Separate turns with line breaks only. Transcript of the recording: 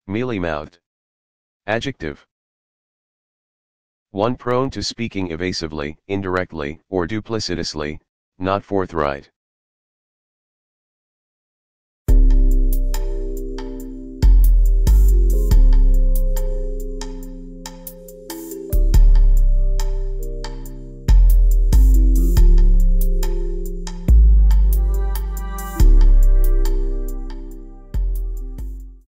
Mealy-mouthed. Adjective. 1. Prone to speaking evasively, indirectly, or duplicitously, not forthright.